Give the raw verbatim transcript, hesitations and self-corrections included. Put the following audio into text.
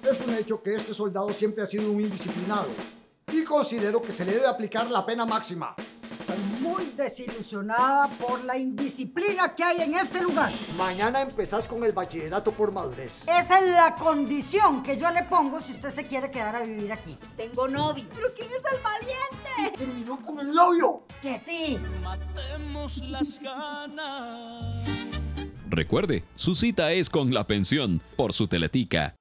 Es un hecho que este soldado siempre ha sido un indisciplinado y considero que se le debe aplicar la pena máxima. Estoy muy desilusionada por la indisciplina que hay en este lugar. Mañana empezás con el bachillerato por madurez. Esa es la condición que yo le pongo si usted se quiere quedar a vivir aquí. Tengo novio. ¿Pero quién es el valiente? ¡Terminó con el novio! ¡Que sí! Matemos las ganas. Recuerde, su cita es con la pensión por su Teletica.